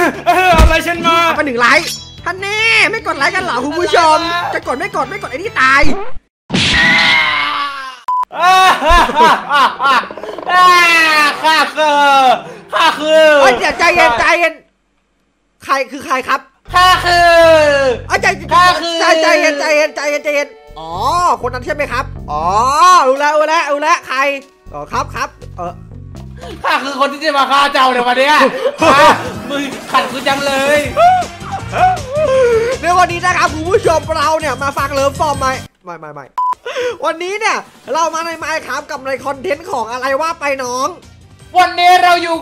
อะไรฉันมาไป1 ไลค์ท่านแน่ไม่กดไลค์กันเหรอคุณผู้ชมจะกดไม่กดไอ้นี่ตายข้าคือเดี๋ยวใจเย็นใครคือใครครับข้าคือใจเย็นอ๋อคนนั้นใช่ไหมครับอ๋อรู้แล้วใครอ๋อครับข้าคือคนที่จะมาฆ่าเจ้าในวันนี้มึงขัดกูจังเลยในวันนี้นะครับคุณผู้ชมเราเนี่ยมาฟังเลิฟฟอร์มไม่วันนี้เนี่ยเรามาในไมค์ครับกับในคอนเทนต์ของอะไรว่าไปน้องวันนี้เราอยู่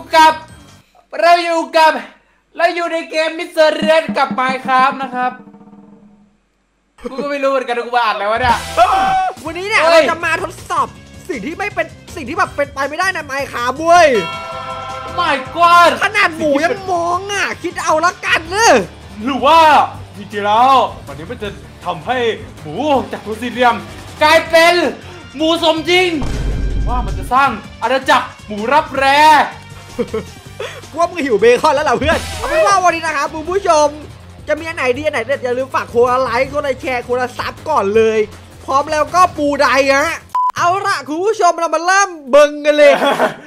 ในเกมมิสเตอร์เรือนกับไมค์ครับนะครับกูก็ไม่รู้เหมือนกันกูอ่านแล้ววะเนี่ยวันนี้เนี่ยเราจะมาทดสอบสิ่งที่แบบเป็นไปไม่ได้ในไมค์ครับเว้ยไม่กอดขนาดหมูยังมองคิดเอาละกันหรือว่าจริงๆแล้ววันนี้มันจะทำให้หมูจากตัวสี่เหลี่ยมกลายเป็นหมูสมจริงว่ามันจะสร้างอาณาจักรหมูรับแร่กูว่ามึงหิวเบคอนแล้วเหรอเพื่อนเอาเป็นว่าวันนี้นะครับคุณผู้ชมจะมีอันไหนดีอันไหนเด็ดอย่าลืมฝากคนละไลค์คนละแชร์คนละซับก่อนเลยพร้อมแล้วก็ปูไดเอาละคุณผู้ชมเรามาเริ่มเบิ่งกันเลย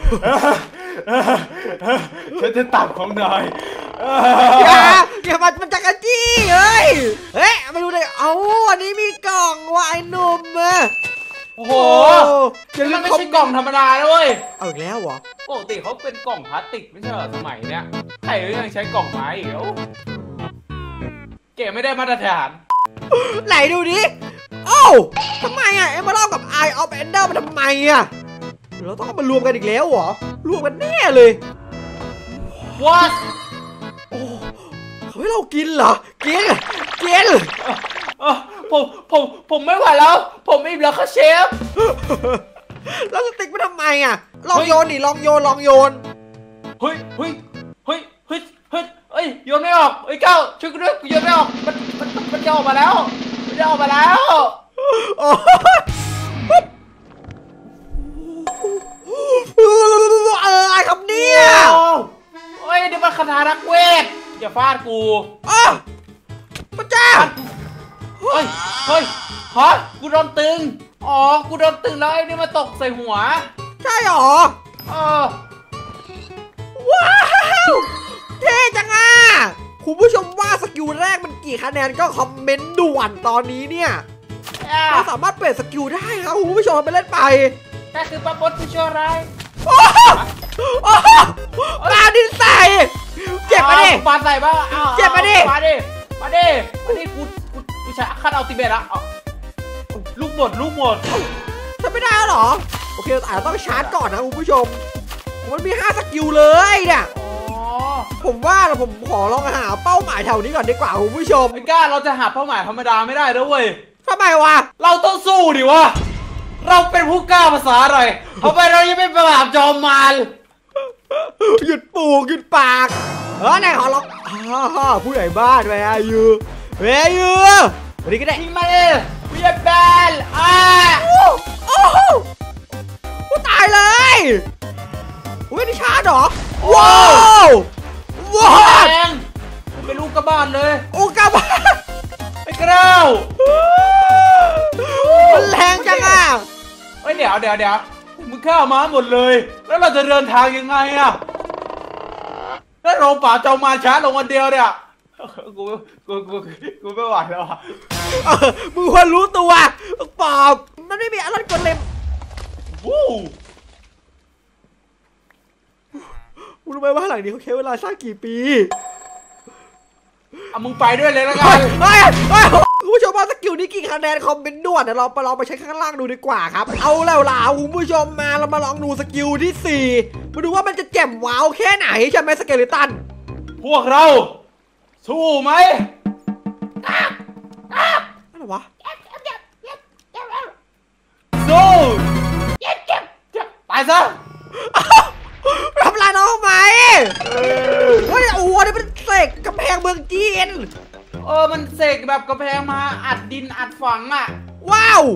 ฉันจะตับของนายอย่ามันจักรจี้เฮ้ยมาดูเลยเอาอันนี้มีกล่องว่ะไอ้หนุ่มโอ้โหมันไม่ใช่กล่องธรรมดาด้วยเอาอีกแล้วเหรอปกติเขาเป็นกล่องพลาสติกไม่ใช่เหรอสมัยเนี้ยใครยังใช้กล่องไม้อีกแล้วเก๋ไม่ได้มาตรฐานไหนดูดิโอ้ทำไมเอ็มมาเล่ากับ Eye of Ender มันทำไมเราต้องมารวมกันอีกแล้วเหรอรวมกันแน่เลย What โอ้เขาให้เรากินเหรอกินผมไม่ไหวแล้วผมอิ่มแล้วค่ะเชฟแล้วสติ๊กมันทำไมลองโยนดิลองโยนเฮ้ยโยนไม่ออกเก้าช่วยกูด้วยโยนไม่ออกมันจะออกมาแล้วอะไรครับเนี่ยนี่มันคาถานักเวทอย่าฟาดกูพระเจ้าเฮ้ยกูโดนตึงกูโดนตึงแล้วไอ้นี่มาตกใส่หัวใช่หรอว้าวเท่จังคุณผู้ชมว่าสกิลแรกมันกี่คะแนนก็คอมเมนต์ด่วนตอนนี้เนี่ยเราสามารถเปลี่ยนสกิลได้ครับคุณผู้ชมไปเล่นไปแต่คือปะบดผู้ชั่วร้ายปาดินใส่เจ็บมาดิปาใส่บ้าเจ็บมาดิกูใช้คัดอัลติเมทละลูกหมดทำไม่ได้หรอโอเคแต่ต้องชาร์จก่อนนะคุณผู้ชมมันมี5สกิลเลยเนี่ยผมว่าผมขอลองหาเป้าหมายแถวนี้ก่อนดีกว่าคุณผู้ชมไม่กล้าเราจะหาเป้าหมายธรรมดาไม่ได้นะเว้ยทำไมวะเราต้องสู้ดิวะเราเป็นผู้กล้าภาษาอะไรทำไมเรายังไม่ปราบจอมมารหยุดปากไหนขอลองผู้ใหญ่บ้านWhere are youวันนี้ก็ได้ยิงมาเลยเวียบแบนกูตายเลยอุ้ยนี่ชาร์จหรอว้าวแรงเป็นลูกกระบาลเลยกระบาลไอ้กระเด้ามันแรงจังเดี๋ยวมึงฆ่าม้าหมดเลยแล้วเราจะเดินทางยังไงถ้าเราป่าเจ้ามาช้าลงวันเดียวเนี่ยกูไม่ไหวแล้วมึงควรรู้ตัวปอบมันไม่มีอะไรกดเล็มมึงรู้ไหมว่าหลังนี้เขาใช้เวลาสร้างกี่ปีมึงไปด้วยเลยแล้วกันคุณผู้ชมว่าสกิลนี้กี่คะแนนคอมเมนต์ด่วนเราไปลองไปใช้ข้างล่างดูดีกว่าครับเอาแล้วล่ะคุณผู้ชมมาเรามาลองดูสกิลที่4มาดูว่ามันจะแจ่มว้าวแค่ไหนใช่ไหมสเกเลตันพวกเราสู้ไหมอะไรวะสู้ตายซะทำลายน้องไหมว่าเนี่ยโอ้โหนี่เป็นเสกกำแพงเมืองจีนมันเสกแบบกำแพงมาอัดดินอัดฝังว้าว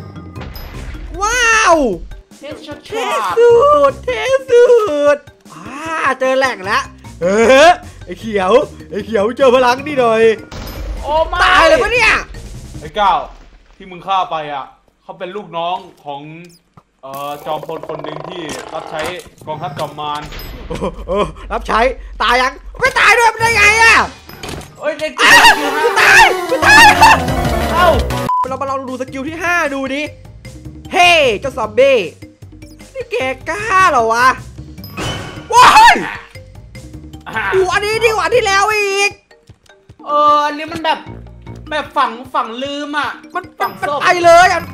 เท่สุดเจอแหล่งแล้วไอ้เขียวเจอพลังนี่หน่อยโอ้ไม่ตายเลยปะเนี่ยไอ้ก้าวที่มึงฆ่าไปอ่ะเขาเป็นลูกน้องของจอมพลคนหนึ่งที่รับใช้กองทัพจอมมารรับใช้ตายยังไม่ตายด้วยมันได้ไงอ่ะเอ้ยเด็กกูตายเอ้าเรามาลองดูสกิลที่5ดูดิเฮ้เจ้าซอมบี้นี่แกกล้าเหรอวะว้ายอันนี้ดีกว่าที่แล้วอีกอันนี้มันแบบฝังลืมอ่ะมันไปเลยอ่ะ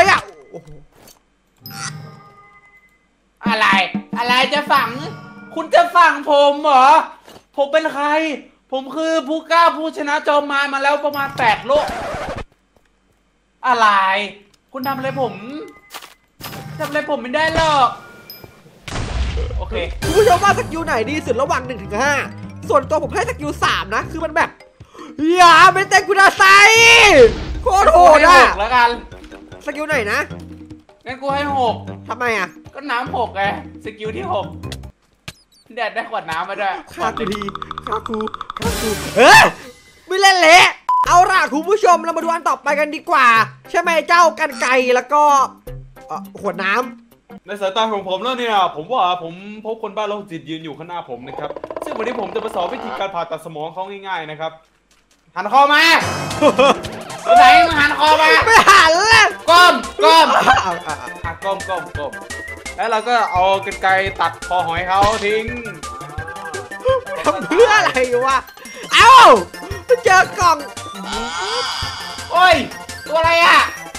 อะไรจะฝังคุณจะฝังผมเหรอผมเป็นใครผมคือผู้กล้าผู้ชนะจอมมารมาแล้วประมาณ8 โลกอะไรคุณทำอะไรผมไม่ได้หรอกโอเคคุณผู้ชมว่าสกิลไหนดีสุดระหว่าง1 ถึง 5ส่วนตัวผมให้สกิล3นะคือมันแบบอย่าไม่เตะกุดาไซโคตรโหดอ่ะแล้วกันสกิลไหนนะงั้นกูให้6 ทำไมอ่ะก็น้ำ6ไงสกิลที่6แดดได้ขวดน้ำมาด้วยฆ่ากูไม่เล่นเละเอาล่ะคุณผู้ชมเรามาดูอันต่อไปกันดีกว่าใช่ไหมเจ้ากันไกแล้วก็ขวดน้ำในสายตาของผมแล้วเนี่ยผมว่าผมพบคนบ้าโรคจิตยืนอยู่ข้างหน้าผมนะครับซึ่งวันนี้ผมจะมาสอนวิธีการผ่าตัดสมองเขาง่ายๆนะครับหันคอมาไหนมึงหันคอมาไม่หันเลยก้มแล้วเราก็เอากรรไกรตัดคอหอยเขาทิ้งทำเพื่ออะไรวะเอ้าเจอกล่องโอ้ยตัวอะไรอ่ะ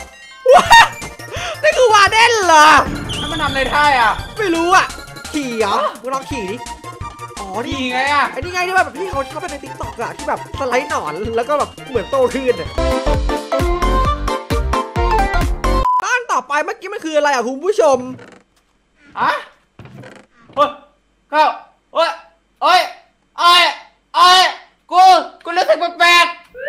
นี่คือวาเดนเหรอแล้วมันทำอะไรท่าอ่ะไม่รู้อ่ะขี่เหรอมึงลองขี่ดินี่ไงอ่ะไอ้นี่ไงที่แบบที่เขาชอบไปในติ๊กต็อกอะที่แบบสไลด์หนอนแล้วก็แบบเหมือนโตขึ้นบ้านต่อไปเมื่อกี้มันคืออะไรอ่ะคุณผู้ชมอะเข้าโอ้ยกูรู้สึกแปลก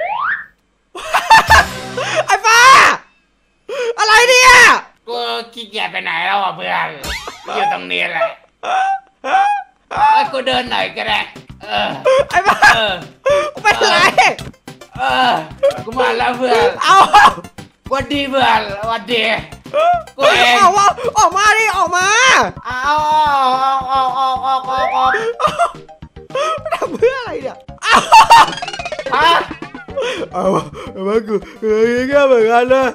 ไอ้ฟ้าอะไรเนี่ยกูขี้เกียจไปไหนแล้วอ่ะเพื่อนอยู่ตรงนี้แหละกูเดินหน่อยก็ได้ไอ้บ้าเป็นไรกูมาแล้วเพื่อนวันดีเพื่อนวันดีกูเองออกมาดิออกมาเอาทำเพื่ออะไรเนี่ยมากูงี้ก็เหมือนกันนะ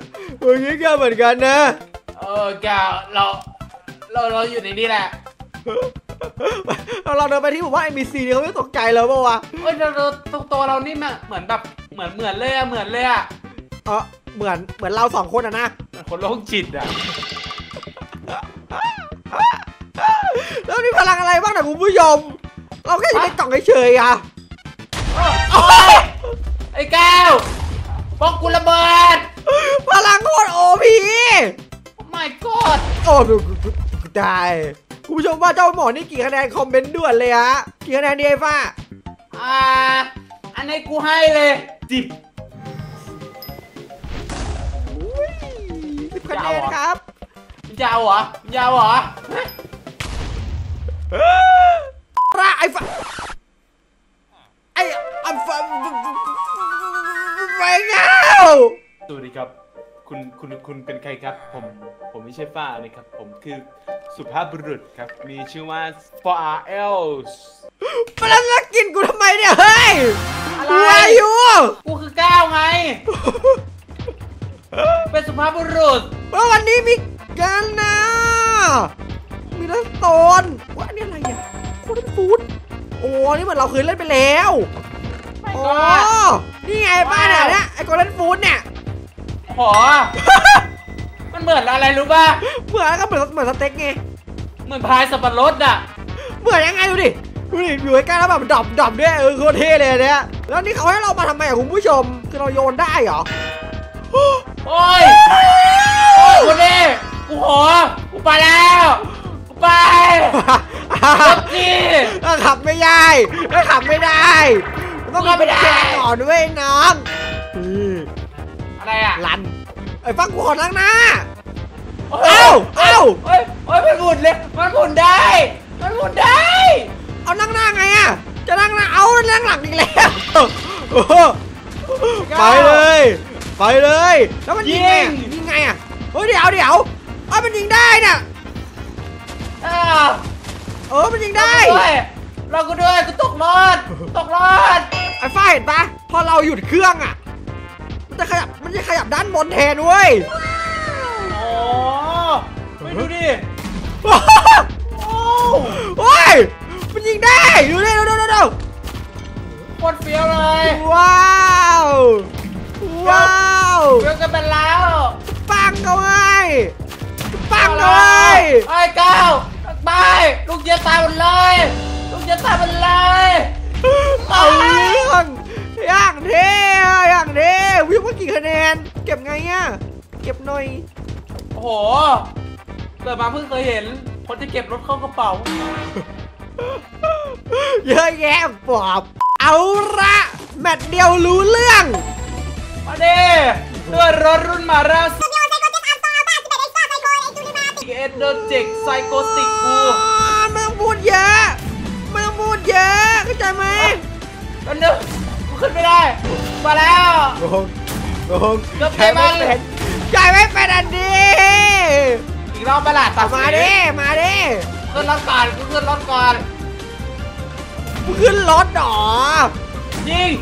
แกเราอยู่ในนี้แหละเราเดินไปที่ผมว่า NPC นี่เขาไม่ตกใจเลยป่าววะตัวเรานี่เหมือนแบบเหมือนเลยอะเหมือนเรา2 คนอะนะคนโรคจิตอะแล้วมีพลังอะไรบ้างนะคุณผู้ชมเราแค่อยู่ในกล่องเฉยๆอะไอ้แก้วพวกกูระเบิดพลังโคตรOP my god ได้คุณผู้ชมว่าเจ้าหมอนี่กี่คะแนนคอมเมนต์ด่วนเลยฮะกี่คะแนนดีไอ้ฟ้าอันนี้กูให้เลย10 คะแนนครับยาวเหรอไอ้ฟ้าไปเงาสวัสดีครับคุณเป็นใครครับผมไม่ใช่ฟ้านะครับผมคือสุภาพบุรุษครับมีชื่อว่า 4Ls มาแล้วมากินกูทำไมเนี่ยเฮ้ยอะไรอยู่กูคือก้าวไงเป็นสุภาพบุรุษว่าวันนี้มีกันนะมีนักโตนว่าอันนี้อะไรอ่ะคนเป็นฟูดโอ้นี่เหมือนเราเคยเล่นไปแล้วโอ้นี่ไงบ้านเนี่ยไอ้คนเล่นฟูดเนี่ยมันเหมือนอะไรรู้ป่ะเหมือนสเต็กไงเหมือนพายสับปะรดอ่ะเหมือนยังไงดูดิอยู่ใกล้แล้วแบบดับด้วยโคตรเท่เลยเนี่ยแล้วนี่เขาให้เรามาทำไมอ่ะคุณผู้ชมคือเราโยนได้เหรอโอ้ยกูนี่กูไปแล้วกูไปรถจีขับไม่ได้ต้องขับไม่ได้ก่อนด้วยน้องอะไรอ่ะลันไอ้ฟังกูขอนั่งหน้าเอ้ามันหมุนเลยมันหมุนได้เอานั่งหน้าไงอ่ะจะนั่งนะเอานั่งหลังอีกแล้วไปเลย ไปเลย แล้วมันยิงไงยิงไงอ่ะเฮ้ยเดี๋ยวมันยิงได้น่ะมันยิงได้เราก็ด้วยกูตกรถไอ้ฝ้าเห็นปะพอเราหยุดเครื่องอ่ะมันจะขยับด้านบนแทนเว้ยอ๋อไม่ดูดิโอ้ยมันยิงได้ดูโคตรเฟี้ยวเลยว้าวเฟี้ยวกันเป็นแล้วปังเอาไว้ไอ้ก้าวตายลูกเจี๊ยบตายหมดเลยเอาเรื่องอย่างเท่วิ่งมากี่คะแนนเก็บไงอ่ะเก็บหน่อยโอ้โหเกิดมาเพิ่งเคยเห็นคนที่เก็บรถเข้ากระเป๋าเยอะแยะปอบเอาละแมตช์เดียวรู้เรื่องมาดิด้วยรถรุ่นมาราเอ็นเดอร์เจ็กไซโคติกกูไม่ต้องพูดเยอะเข้าใจไหมอันนึงกูขึ้นไม่ได้มาแล้วงงใช่ไม่เป็นอันดีอีกรอบประหลาดตัดมาดิขึ้นรถก่อนขึ้นรถหรอยิง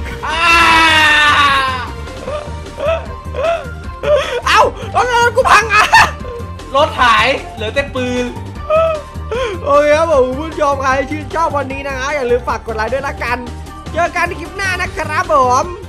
เอ้ารถกูพังอ่ะรถหายเหลือแต่ปืนโอเคครับผมผู้ชมใครชื่นชอบวันนี้นะฮะอย่าลืมฝากกดไลค์ด้วยละกันเจอกันในคลิปหน้านะครับผม